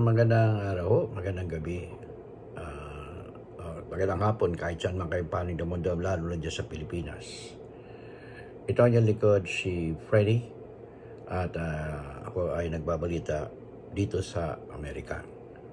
magandang araw, magandang gabi, magandang hapon kahit saan man kayo panig ng mundo, lalo na dyan sa Pilipinas. Ito ang yung likod, si Freddy, at ako ay nagbabalita dito sa Amerika.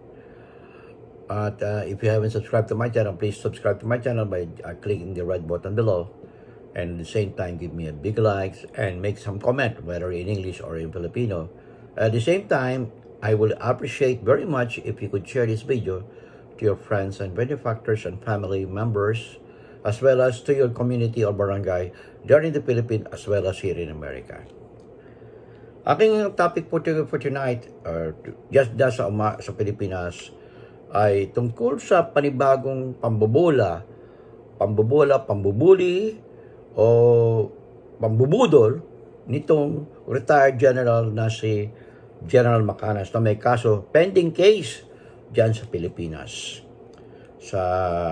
At if you haven't subscribed to my channel, please subscribe to my channel by clicking the red button below. And at the same time, give me a big likes and make some comment, whether in English or in Filipino. At the same time, I will appreciate very much if you could share this video to your friends and benefactors and family members, as well as to your community or barangay there in the Philippines, as well as here in America. Aking topic for tonight, just sa Pilipinas, ay tungkol sa panibagong pambubuli, o pambubudol nitong retired general na si General Macanas na may kaso, pending case dyan sa Pilipinas. Sa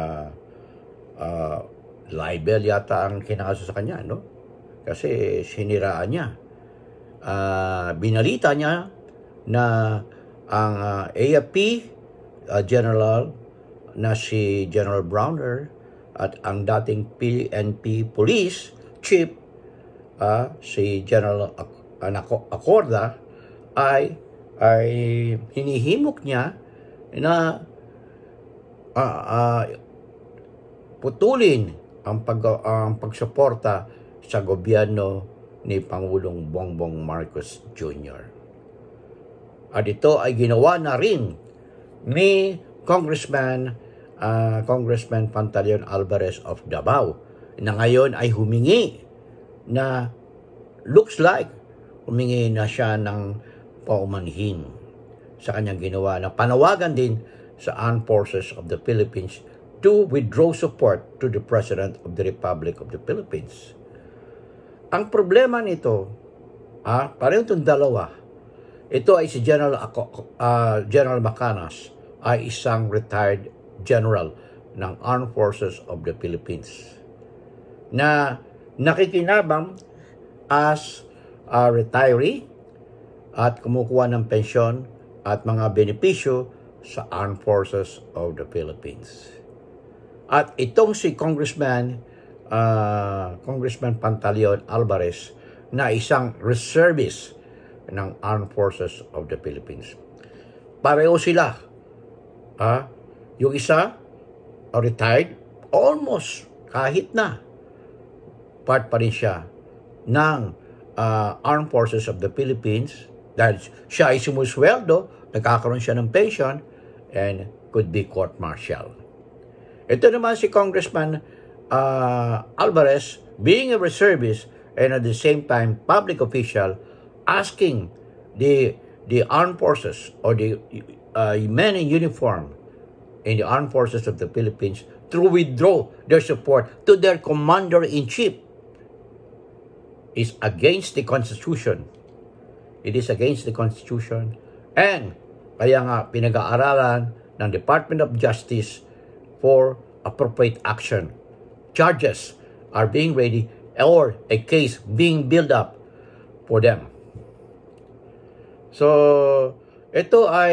libel yata ang kinakaso sa kanya, no? Kasi siniraan niya. Binalita niya na ang AFP general na si General Browner at ang dating PNP police chief si General Acorda ay hinihimok niya na putulin ang pagsuporta sa gobyerno ni Pangulong Bongbong Marcos Jr. At ito ay ginawa na rin ni Congressman Pantaleon Alvarez of Davao, na ngayon ay humingi na humingi na siya ng paumanhin sa kanyang ginawa na panawagan din sa Armed Forces of the Philippines to withdraw support to the President of the Republic of the Philippines. Ang problema nito, pareho itong dalawa. Ito ay si General Macanas ay isang retired general ng Armed Forces of the Philippines na nakikinabang as a retiree at kumukuha ng pensyon at mga benepisyo sa Armed Forces of the Philippines. At itong si Congressman Pantaleon Alvarez na isang reservist ng Armed Forces of the Philippines. Pareho sila. Yung isa, retired, almost kahit na part pa rin siya ng Armed Forces of the Philippines dahil siya ay sumusweldo, nagkakaroon siya ng pension, and could be court-martial. Ito naman si Congressman Alvarez, being a reservist and at the same time public official, asking the armed forces or the men in uniform in the Armed Forces of the Philippines to withdraw their support to their commander-in-chief is against the Constitution. It is against the Constitution, and kaya nga pinag-aaralan ng Department of Justice for appropriate action. Charges are being ready or a case being built up for them. So, ito ay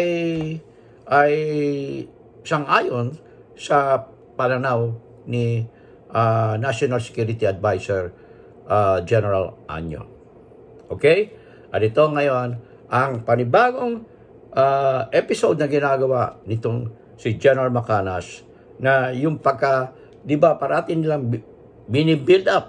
sang-ayon sa pananaw ni National Security Advisor General Anyo. Okay? At ito ngayon ang panibagong episode na ginagawa nitong si General Macanas na yung di ba parating nilang binibuild up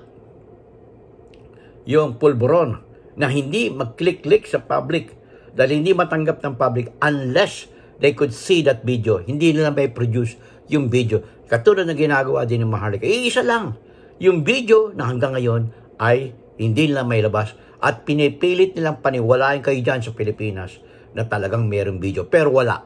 yung pulburon na hindi mag-click-click sa public dahil hindi matanggap ng public unless they could see that video. Hindi nila may produce yung video. Katulad na ginagawa din ng Maharlika. Iisa lang. Yung video na hanggang ngayon ay hindi nila may labas at pinipilit nilang paniwalain kayo dyan sa Pilipinas na talagang mayroong video. Pero wala.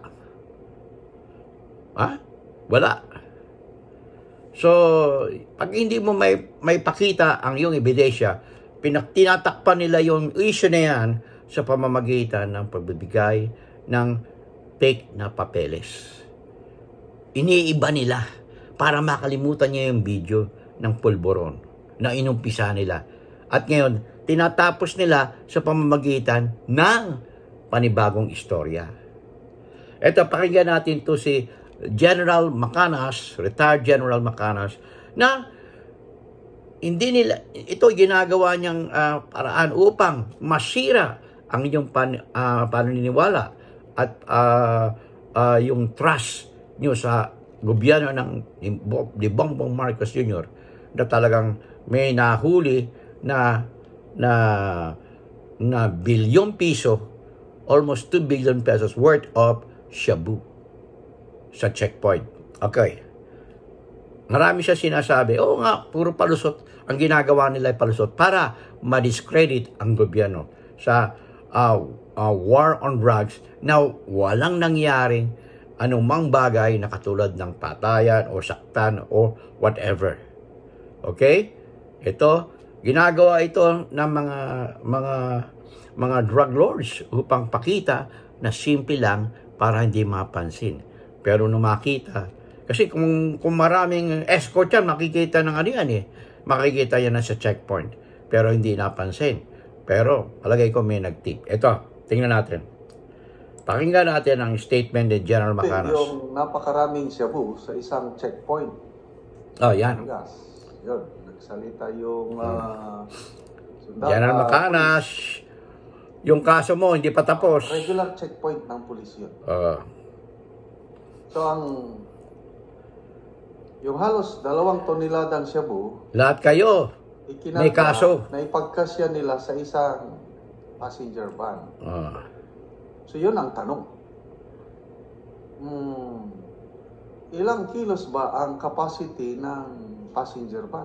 Wala. So, pag hindi mo may pakita ang iyong ebidensya, tinatakpan nila yung issue na yan sa pamamagitan ng pagbibigay ng fake na papeles. Iniiba nila para makalimutan niya yung video ng pulburon na inumpisa nila. At ngayon, tinatapos nila sa pamamagitan ng panibagong istorya. Ito, pakinggan natin to si General Macanas, retired General Macanas, na hindi nila, ito ginagawa niyang paraan upang masira ang inyong paniniwala at yung trust nyo sa gobyerno ni Bongbong Marcos Jr. na talagang may nahuli na bilyong piso, almost 2 billion pesos worth of shabu sa checkpoint. Okay. Marami siya sinasabi, oo nga, puro palusot. Ang ginagawa nila ay palusot para ma-discredit ang gobyerno sa war on drugs na walang nangyaring anumang bagay na katulad ng patayan o saktan o whatever. Okay? Ito, ginagawa ito ng mga drug lords upang pakita na simple lang para hindi mapansin. Pero nung makita, kasi kung maraming escort yan, makikita ng ano yan eh. Makikita yan na sa checkpoint. Pero hindi napansin. Pero, palagay ko may nag-tip. Ito, tingnan natin. Pakinggan natin ang statement ni General Macanas. Yung napakaraming shabu sa isang checkpoint. Oh, yan. Yun, nagsalita yung General Macanas, yung kaso mo hindi pa tapos. Regular checkpoint ng pulis yun. So, yung halos 2 toneladang shabu, lahat kayo may kaso. Na ipagkasya nila sa isang passenger van. So, yun ang tanong. Ilang kilos ba ang capacity ng passenger van?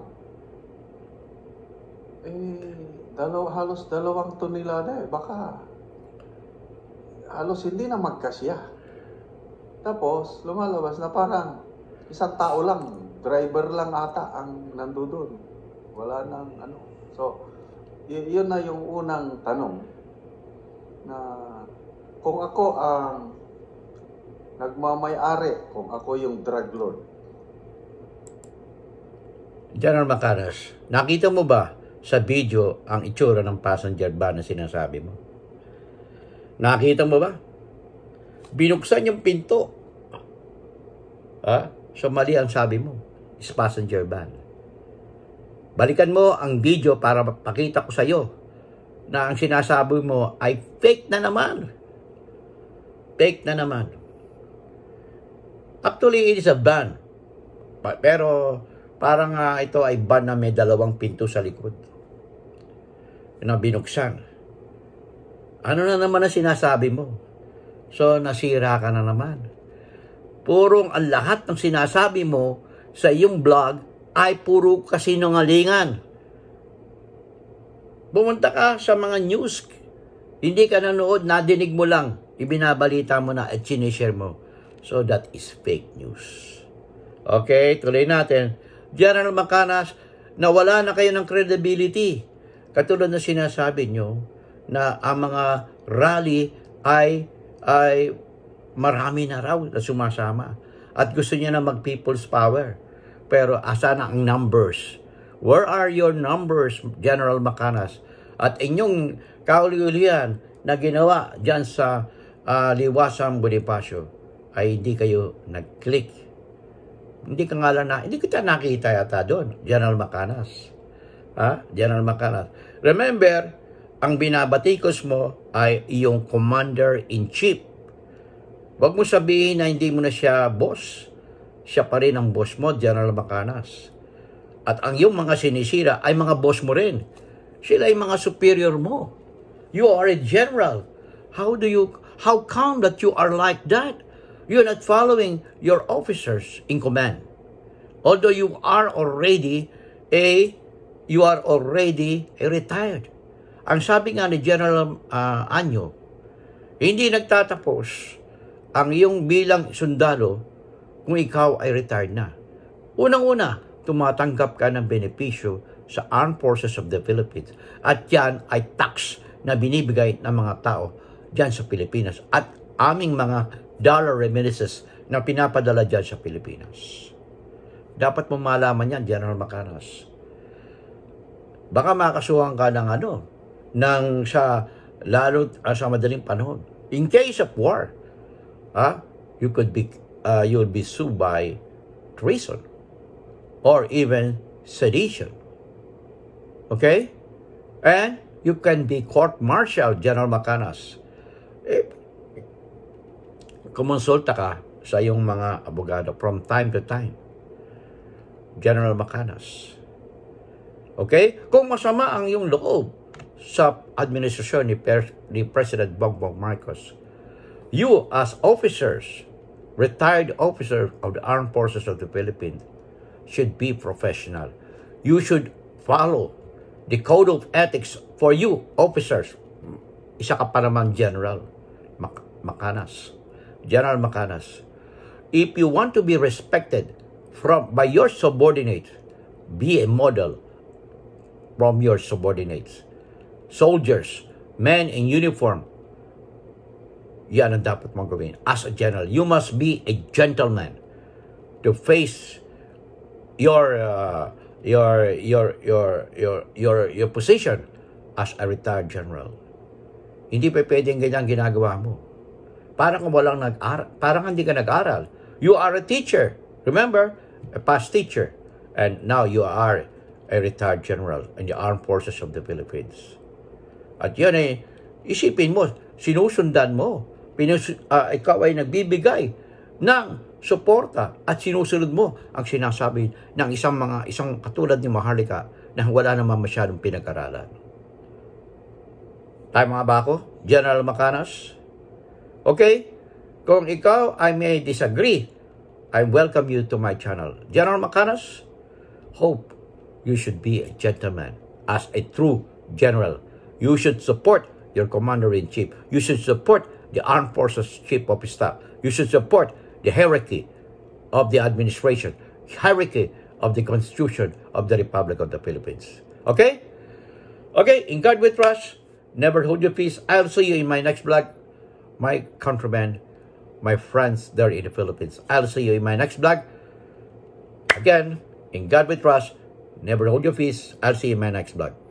Halos 2 tonelada eh. Baka halos hindi na magkasya. Tapos, lumalabas na parang isang tao lang, driver lang ata ang nandoon. Wala nang ano. So, yun na yung unang tanong na kung ako ang nagmamay-ari, kung ako yung drug lord. General Macanas, nakita mo ba sa video ang itsura ng passenger van na sinasabi mo? Nakita mo ba? Binuksan yung pinto. So mali ang sabi mo. Is passenger van. Balikan mo ang video para pakita ko sa iyo na ang sinasabi mo ay fake na naman. Fake na naman. Actually, it is a van. Pero parang ito ay van na may 2 pinto sa likod na binuksan. Ano na naman ang sinasabi mo? So, nasira ka na naman. Purong ang lahat ng sinasabi mo sa iyong blog ay puro kasinungalingan. Pumunta ka sa mga news. Hindi ka nanood, nadinig mo lang. Ibinabalita mo na at sinishare mo. So, that is fake news. Okay, tuloy natin. General Macanas, nawala na kayo ng credibility. Katulad na sinasabi nyo na ang mga rally ay marami na raw na sumasama. At gusto niya na mag-people's power. Pero asa na ang numbers? Where are your numbers, General Macanas? At inyong kauli-ulian na ginawa dyan sa Liwasang Bonifacio ay hindi kayo nag-click. Hindi kita nakita yata doon, General Macanas. General Macanas. Remember, ang binabatikos mo ay iyong Commander-in-Chief. Huwag mo sabihin na hindi mo na siya boss. Siya pa rin ang boss mo, General Macanas. At ang iyong mga sinisira ay mga boss mo rin. Sila ay mga superior mo. You are a general. How come that you are like that? You're not following your officers in command. Although you are already retired. Ang sabi nga ni General Anyo, hindi nagtatapos ang iyong bilang sundalo kung ikaw ay retired na. Unang-una, tumatanggap ka ng benepisyo sa Armed Forces of the Philippines. At yan ay tax na binibigay ng mga tao dyan sa Pilipinas. At aming mga dollar remittances na pinapadala dyan sa Pilipinas. Dapat mo malaman yan, General Macanas. Baka makasuhan ka ng lalo sa madaling panahon. In case of war, you'll be sued by treason or even sedition. Okay? And you can be court-martialed, General Macanas. Kumonsulta ka sa iyong mga abogado from time to time. General Macanas. Okay? Kung masama ang iyong loob sa administrasyon ni President Bongbong Marcos, you as officers, retired officers of the Armed Forces of the Philippines, should be professional. You should follow the code of ethics for you, officers. Isa ka pa naman, General Macanas. General Macanas. If you want to be respected by your subordinates, be a model from your subordinates. Soldiers, men in uniform, yan ang dapat mong gawin. As a general, you must be a gentleman to face your position as a retired general. Hindi pa pwedeng ganyan ginagawa mo. Parang hindi ka nag-aral. You are a teacher. Remember, a past teacher. And now you are a retired general in the Armed Forces of the Philippines. At yun isipin mo, sinusundan mo. Ikaw ay nagbibigay ng suporta at sinusunod mo ang sinasabi ng isang katulad ni Maharlika na wala naman masyadong pinag-aralan. Tayo mga bako, General Macanas. Okay? Kung ikaw I may disagree, I welcome you to my channel. General Macanas, hope you should be a gentleman as a true general. You should support your commander-in-chief. You should support the Armed Forces Chief of Staff. You should support the hierarchy of the administration, hierarchy of the Constitution of the Republic of the Philippines. Okay? Okay, in God we trust. Never hold your peace. I'll see you in my next vlog. My countrymen, my friends there in the Philippines. I'll see you in my next vlog. Again, in God we trust. Never hold your peace. I'll see you in my next vlog.